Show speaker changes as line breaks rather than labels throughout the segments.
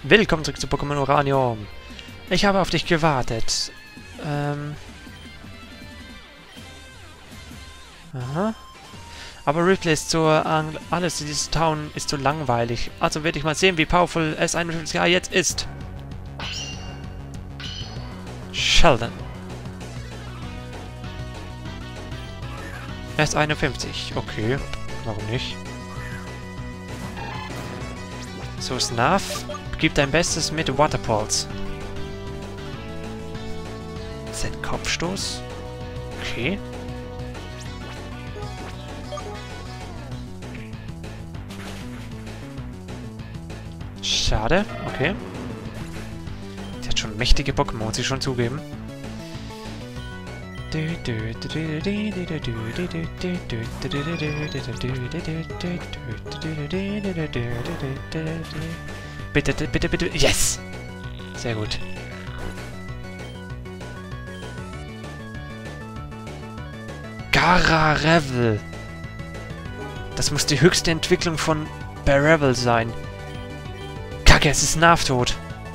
Willkommen zurück zu Pokémon Uranium. Ich habe auf dich gewartet. Aha. Aber Ridley ist so... alles in diesem Town ist so langweilig. Also werde ich mal sehen, wie powerful S51A jetzt ist. Sheldon. S51. Okay. Warum nicht? So, Snuff. Gib dein Bestes mit Waterpulse. Z Kopfstoß. Okay. Schade. Okay. Die hat schon mächtige Pokémon, muss ich schon zugeben. Bitte, bitte, bitte. Yes! Sehr gut. Gararevel. Das muss die höchste Entwicklung von Berevel sein. Kacke, es ist Nervtod.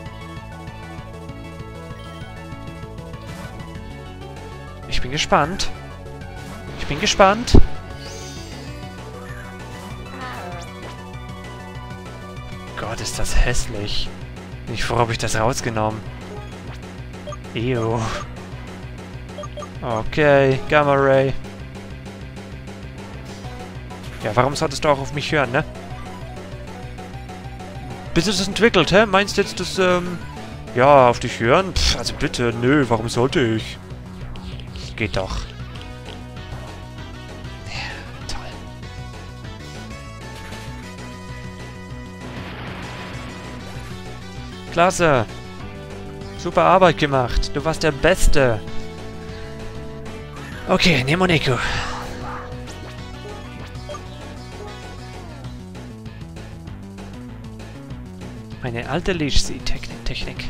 Ich bin gespannt. Ich bin gespannt. Gott, ist das hässlich. Ich froh, habe ich das rausgenommen. Ew. Okay, Gamma Ray. Ja, warum solltest du auch auf mich hören, ne? Bis es das entwickelt, hä? Meinst du jetzt, dass, ja, auf dich hören? Pff, also bitte, nö, warum sollte ich? Geht doch. Ja, toll. Klasse. Super Arbeit gemacht. Du warst der Beste. Okay, Nemoneko. Meine alte Leech-Seed-Technik.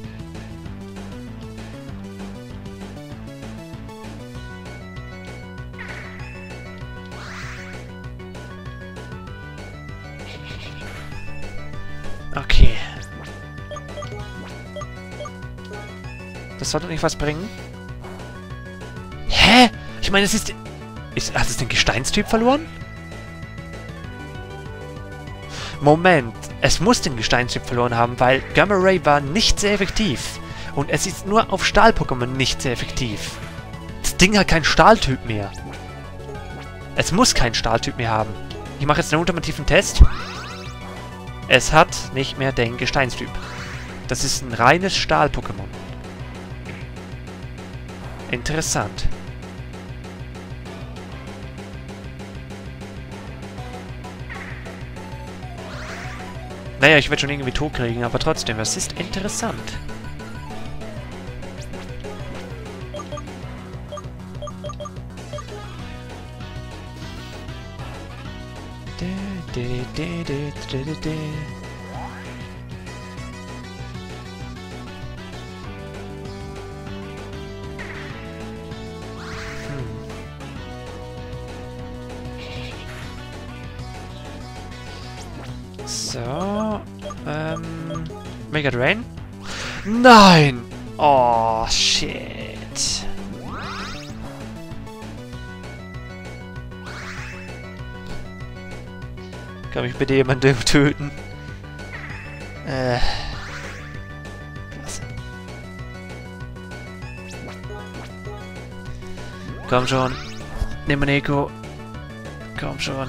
Okay. Das sollte nicht was bringen. Hä? Ich meine, es ist... Hat es den Gesteinstyp verloren? Moment. Es muss den Gesteinstyp verloren haben, weil Gamma Ray war nicht sehr effektiv. Und es ist nur auf Stahl-Pokémon nicht sehr effektiv. Das Ding hat keinen Stahltyp mehr. Es muss keinen Stahltyp mehr haben. Ich mache jetzt einen ultimativen Test. Es hat nicht mehr den Gesteinstyp. Das ist ein reines Stahl-Pokémon. Interessant. Naja, ich werde schon irgendwie tot kriegen, aber trotzdem, es ist interessant. So, Mega Drain? Nein! Oh, shit. Kann mich bitte jemanden töten? Klasse. Komm schon. Nemoneko. Komm schon.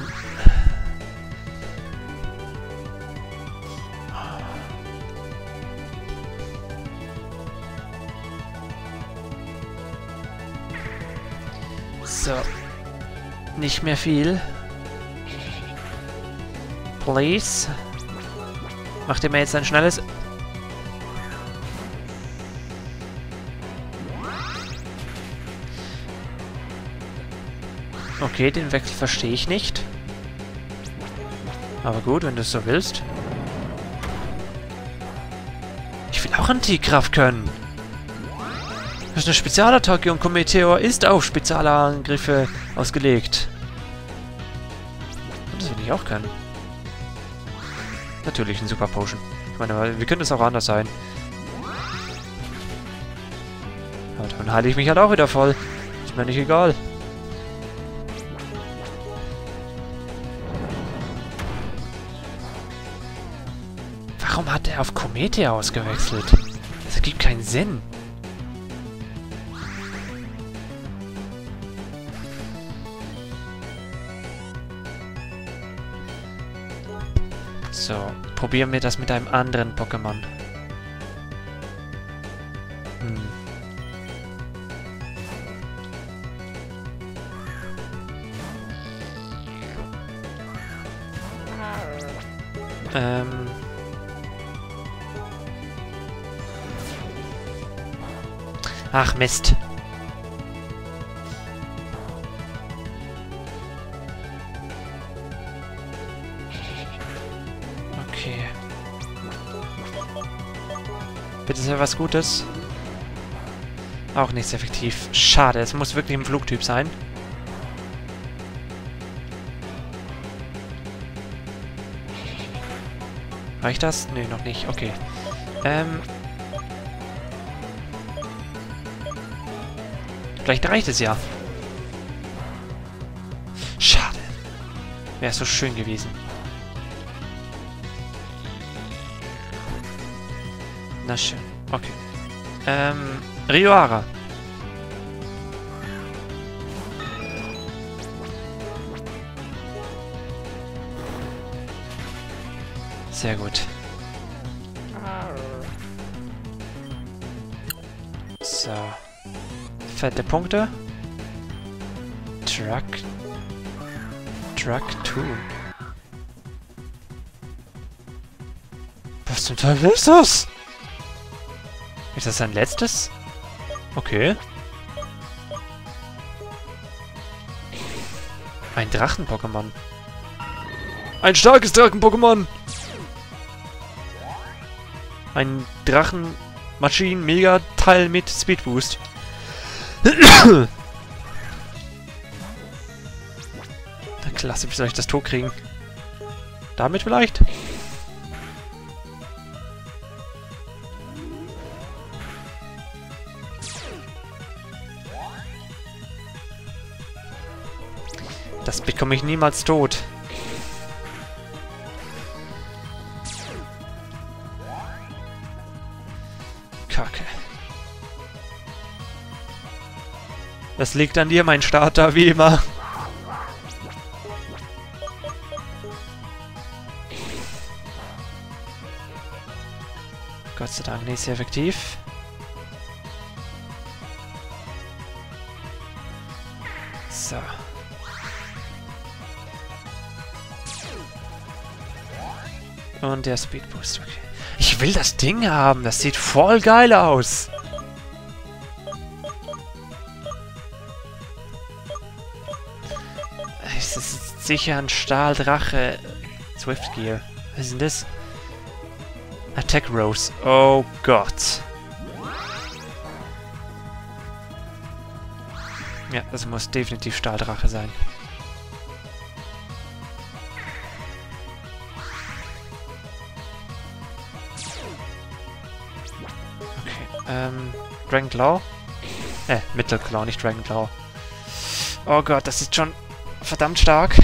So. Nicht mehr viel. Please. Macht ihr mir jetzt ein schnelles... Okay, den Wechsel verstehe ich nicht. Aber gut, wenn du es so willst. Ich will auch Antikraft können. Das ist eine Spezialattacke und Meteor ist auf Spezialangriffe ausgelegt. Und das will ich auch können. Natürlich ein Super Potion. Ich meine, wie könnte es auch anders sein? Aber dann halte ich mich halt auch wieder voll. Ist mir nicht egal. Warum hat er auf Komete ausgewechselt? Das ergibt keinen Sinn. So, probieren wir das mit einem anderen Pokémon. Ach, Mist. Okay. Bitte sehr was Gutes. Auch nicht sehr effektiv. Schade, es muss wirklich ein Flugtyp sein. Reicht das? Nee, noch nicht. Okay. Vielleicht reicht es ja. Schade. Wäre so schön gewesen. Na schön. Okay. Rioara. Sehr gut. So. Fette Punkte. Truck 2. Was zum Teufel ist das? Ist das sein letztes? Okay. Ein Drachen-Pokémon. Ein starkes Drachen-Pokémon! Ein Drachen-Maschinen-Mega-Teil mit Speedboost. Na klasse, wie soll ich das Tor kriegen? Damit vielleicht? Das bekomme ich niemals tot. Kacke. Das liegt an dir, mein Starter, wie immer. Gott sei Dank nicht sehr effektiv. So. Und der Speedboost, okay. Ich will das Ding haben, das sieht voll geil aus. Es ist sicher ein Stahldrache. Swift Gear. Was ist denn das? Attack Rose. Oh Gott. Ja, das muss definitiv Stahldrache sein. Okay, Dragon Claw? Mittelclaw, nicht Dragon Claw. Oh Gott, das ist schon verdammt stark.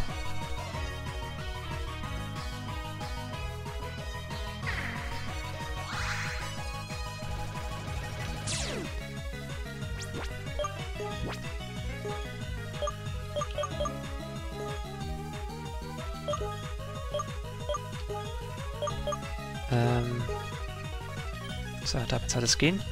So, damit soll es gehen.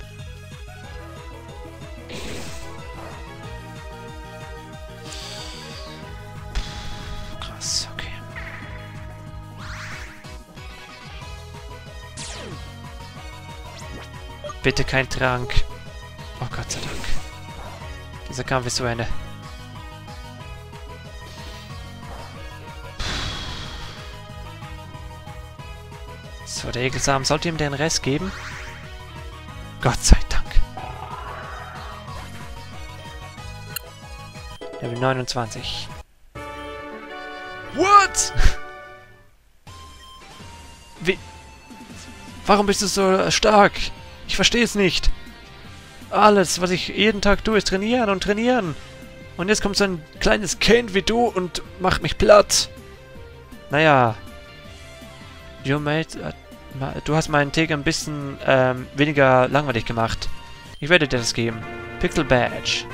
Krass, okay. Bitte kein Trank. Oh Gott sei Dank. Dieser Kampf ist zu Ende. So, der Ekelsamen sollte ihm den Rest geben. Gott sei Dank. Level 29. What? Wie? Warum bist du so stark? Ich verstehe es nicht. Alles, was ich jeden Tag tue, ist trainieren und trainieren. Und jetzt kommt so ein kleines Kind wie du und macht mich platt. Naja. Du hast meinen Tag ein bisschen weniger langweilig gemacht. Ich werde dir das geben. Pixel Badge.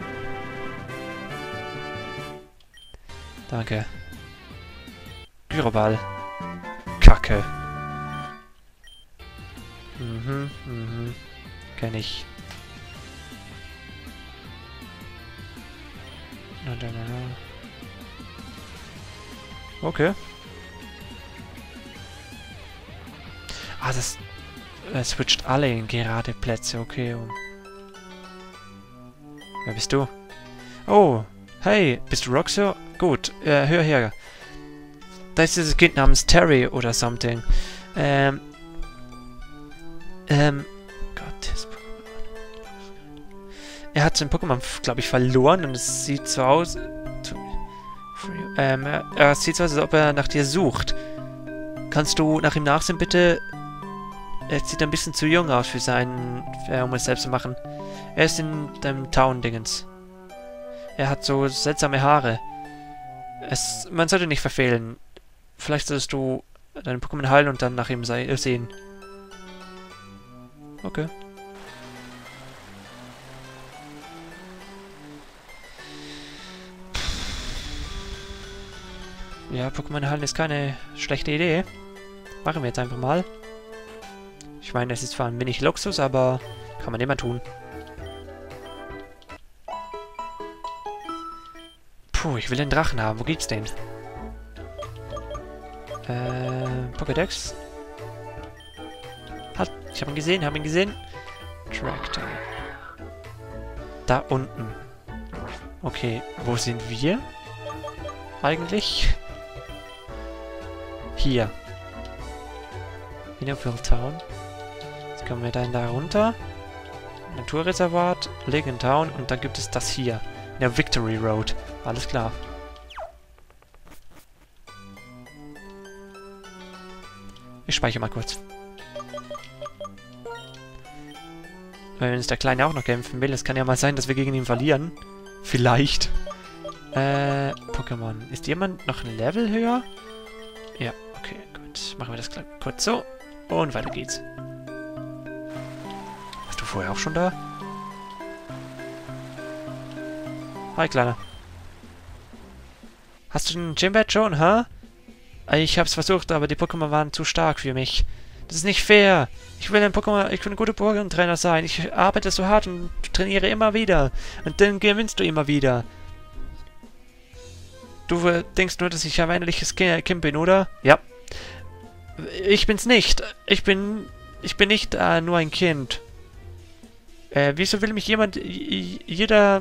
Danke. Gyroball. Kacke. Kenn ich. Okay. Ah, das switcht alle in gerade Plätze. Okay. Wer bist du? Oh, hey, bist du Roxo? Gut, hör her. Da ist dieses Kind namens Terry oder something. Gottes er hat sein Pokémon, glaube ich, verloren und es sieht so aus... er sieht so aus, als ob er nach dir sucht. Kannst du nach ihm nachsehen, bitte? Er sieht ein bisschen zu jung aus für seinen... um es selbst zu machen. Er ist in deinem Town-Dingens. Er hat so seltsame Haare. Man sollte nicht verfehlen. Vielleicht solltest du deinen Pokémon heilen und dann nach ihm sehen. Okay. Ja, Pokémon heilen ist keine schlechte Idee. Machen wir jetzt einfach mal. Ich meine, es ist zwar ein wenig Luxus, aber kann man immer tun. Puh, ich will den Drachen haben. Wo gibt's den? Pokédex. Halt, ich habe ihn gesehen, Tractor. Da unten. Okay, wo sind wir? Eigentlich? Hier. Innerville Town. Jetzt kommen wir dann da runter. Naturreservat, Legend Town und dann gibt es das hier. In der Victory Road. Alles klar. Ich speichere mal kurz. Wenn uns der Kleine auch noch kämpfen will, es kann ja mal sein, dass wir gegen ihn verlieren. Vielleicht. Pokémon. Ist jemand noch ein Level höher? Ja, okay, gut. Machen wir das kurz so. Und weiter geht's. Warst du vorher auch schon da? Hi, Kleiner. Hast du den Gym-Badge schon, hä? Ich hab's versucht, aber die Pokémon waren zu stark für mich. Das ist nicht fair. Ich will ein guter Pokémon-Trainer sein. Ich arbeite so hart und trainiere immer wieder. Und dann gewinnst du immer wieder. Du denkst nur, dass ich ein weinerliches Kind bin, oder? Ja. Ich bin's nicht. Ich bin nicht nur ein Kind. Wieso will mich jeder...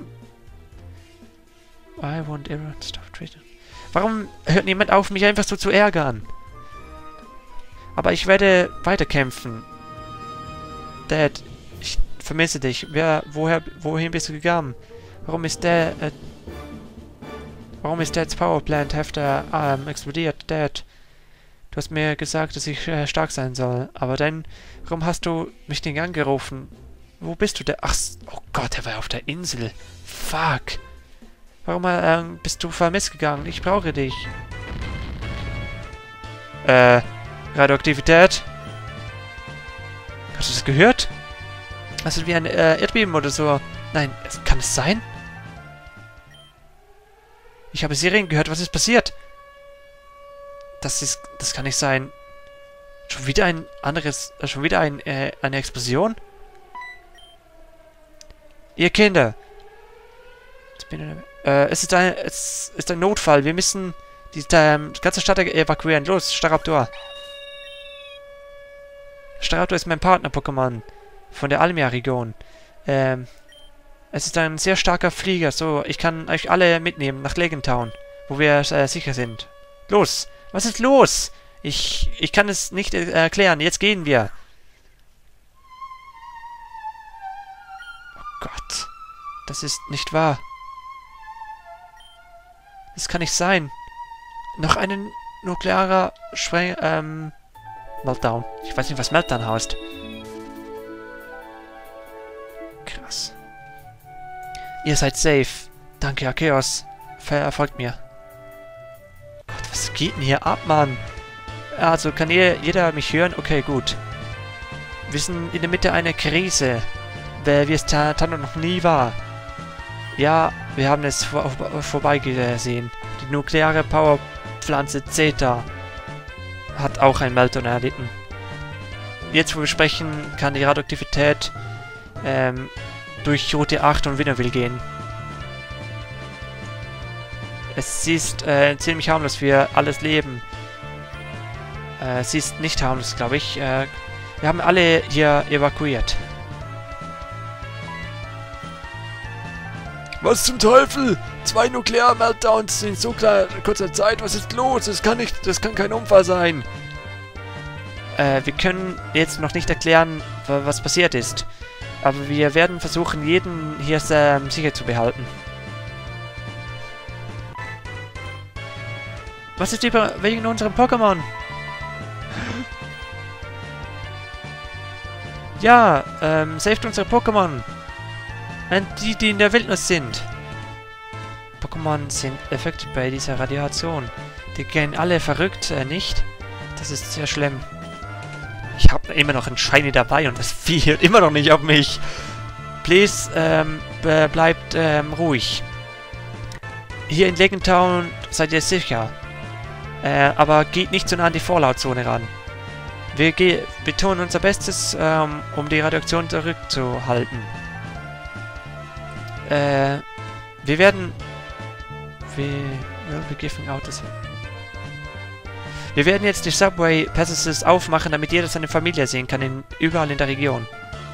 I want everyone to stop treating... Warum hört niemand auf, mich einfach so zu ärgern? Aber ich werde weiterkämpfen. Dad, ich vermisse dich. Wohin bist du gegangen? Warum ist Dads Powerplant Hefter explodiert? Dad, du hast mir gesagt, dass ich stark sein soll. Aber dann, warum hast du mich nicht angerufen? Wo bist du denn? Ach, oh Gott, er war auf der Insel. Fuck. Warum bist du vermisst gegangen? Ich brauche dich. Radioaktivität? Hast du das gehört? Hast du wie ein Erdbeben oder so? Nein, kann es sein? Ich habe Sirenen gehört. Was ist passiert? Das kann nicht sein. Schon wieder eine Explosion? Ihr Kinder. Es ist ein Notfall. Wir müssen die ganze Stadt evakuieren. Los, Staraptor. Staraptor ist mein Partner-Pokémon von der Almia-Region. Es ist ein sehr starker Flieger. So, ich kann euch alle mitnehmen nach Legend Town, wo wir sicher sind. Los! Was ist los? Ich kann es nicht erklären. Jetzt gehen wir. Oh Gott. Das ist nicht wahr. Das kann nicht sein. Noch ein nuklearer Meltdown. Ich weiß nicht, was Meltdown heißt. Krass. Ihr seid safe. Danke, Arceus. Folgt mir. Gott, was geht denn hier ab, Mann? Also, kann jeder mich hören? Okay, gut. Wir sind in der Mitte einer Krise. Wie es Tano noch nie war. Ja, wir haben es vorbeigesehen. Die nukleare Powerpflanze Zeta hat auch ein Meltdown erlitten. Jetzt, wo wir sprechen, kann die Radioaktivität durch Route 8 und Winnerville gehen. Sie ist ziemlich harmlos für alles Leben. Sie ist nicht harmlos, glaube ich. Wir haben alle hier evakuiert.
Was zum Teufel? 2 Nuklear-Meltdowns in so kurzer Zeit. Was ist los? Das kann kein Unfall sein.
Wir können jetzt noch nicht erklären, was passiert ist. Aber wir werden versuchen, jeden hier sicher zu behalten. Was ist wegen unserem Pokémon? Ja, saved unsere Pokémon. Die in der Wildnis sind. Pokémon sind affected bei dieser Radiation. Die gehen alle verrückt, nicht? Das ist sehr schlimm. Ich habe immer noch einen Shiny dabei und das Vieh hört immer noch nicht auf mich. Please, bleibt ruhig. Hier in Legend Town seid ihr sicher. Aber geht nicht so nah an die Fallout-Zone ran. Wir tun unser Bestes, um die Radioaktion zurückzuhalten. Wir werden... We're giving out this. Wir werden jetzt die Subway Passages aufmachen, damit jeder seine Familie sehen kann, überall in der Region.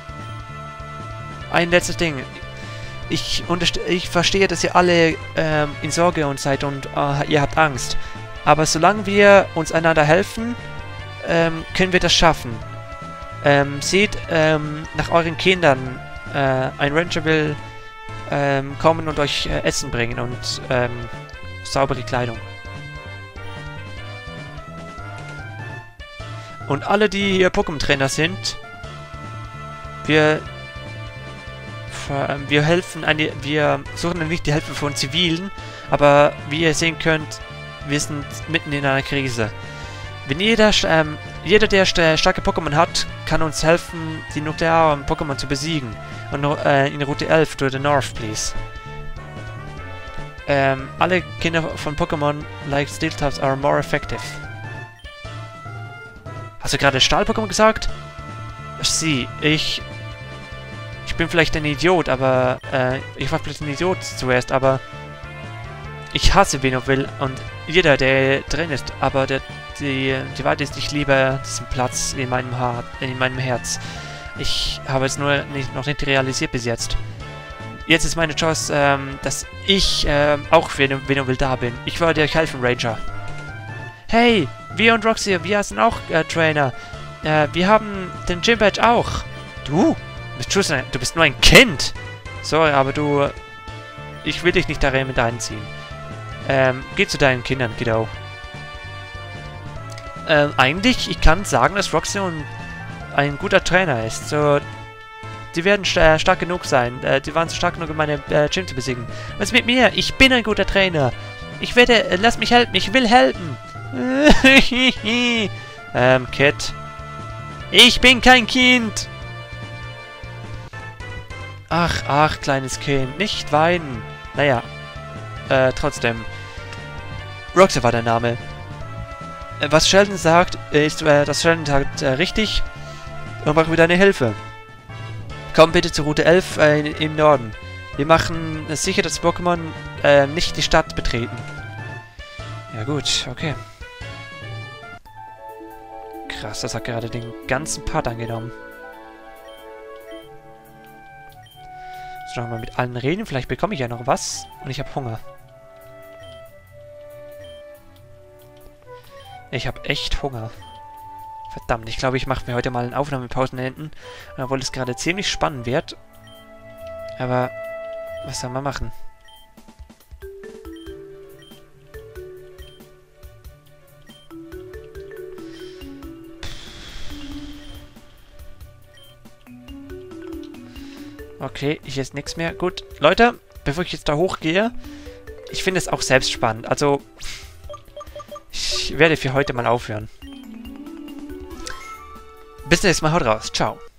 Ein letztes Ding. Ich verstehe, dass ihr alle in Sorge und seid und ihr habt Angst. Aber solange wir uns einander helfen, können wir das schaffen. Seht nach euren Kindern. Ein Ranger will kommen und euch Essen bringen und saubere Kleidung. Und alle, die hier Pokémon-Trainer sind, wir helfen, wir suchen nicht die Hilfe von Zivilen, aber wie ihr sehen könnt, wir sind mitten in einer Krise. Wenn jeder, der starke Pokémon hat, kann uns helfen, die nuklearen Pokémon zu besiegen. Und in Route 11 to the north, please. Alle Kinder von Pokémon like Steel-Types are more effective. Hast du gerade Stahl-Pokémon gesagt? Ich bin vielleicht ein Idiot, aber ich war vielleicht ein Idiot zuerst, aber ich hasse Winnerville und jeder, der drin ist, aber die Wahrheit ist, ich liebe diesen Platz in meinem Herz. Ich habe es nur noch nicht realisiert bis jetzt. Jetzt ist meine Chance, dass ich auch für Winnerville da bin. Ich werde euch helfen, Ranger. Hey, wir und Roxy, wir sind auch Trainer. Wir haben den Gym Badge auch. Du bist nur ein Kind. Sorry, aber ich will dich nicht darin mit einziehen. Geh zu deinen Kindern, Kiddo. Eigentlich, ich kann sagen, dass Roxy ein guter Trainer ist. So, die werden stark genug sein. Die waren so stark genug, um meine Gym zu besiegen. Was ist mit mir? Ich bin ein guter Trainer. Lass mich helfen. Ich will helfen. Kid. Ich bin kein Kind. Ach, kleines Kind. Nicht weinen. Naja. Trotzdem. Roxy war der Name. Was Sheldon sagt, ist, dass Sheldon sagt, richtig. Und brauchen wir deine Hilfe. Komm bitte zur Route 11 im Norden. Wir machen es sicher, dass Pokémon nicht die Stadt betreten. Ja gut, okay. Krass, das hat gerade den ganzen Part angenommen. So, mal mit allen reden. Vielleicht bekomme ich ja noch was. Und ich habe Hunger. Ich habe echt Hunger. Verdammt, ich glaube, ich mache mir heute mal eine Aufnahmepause hinten. Obwohl es gerade ziemlich spannend wird. Aber was soll man machen? Okay, hier ist nichts mehr. Gut, Leute, bevor ich jetzt da hochgehe, ich finde es auch selbst spannend. Also, ich werde für heute mal aufhören. Bis nächstes Mal, haut raus. Ciao.